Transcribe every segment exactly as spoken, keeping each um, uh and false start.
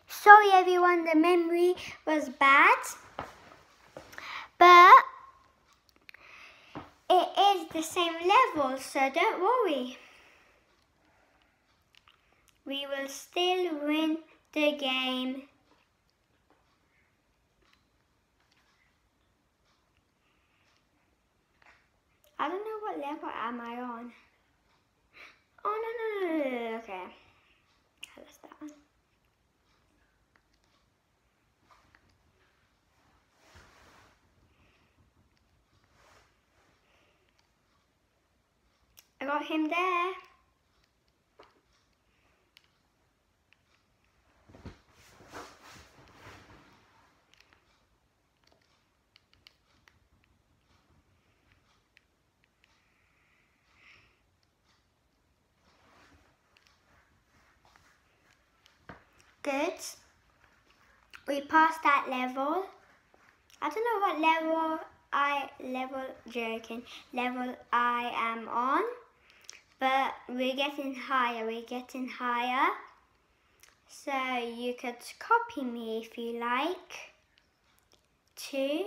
Sorry everyone, the memory was bad, but it is the same level, so don't worry. We will still win the game. I don't know what level am I on. Oh no no no no, no. Okay. That's that one. I got him there. Good. We passed that level. I don't know what level I level joking level I am on, but we're getting higher. We're getting higher. So you could copy me if you like. Two.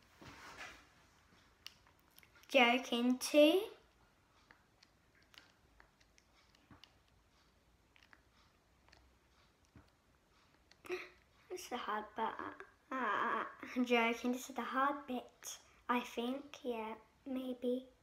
Joking two. This is the hard bit. Uh, I'm joking, this is the hard bit, I think. Yeah, maybe.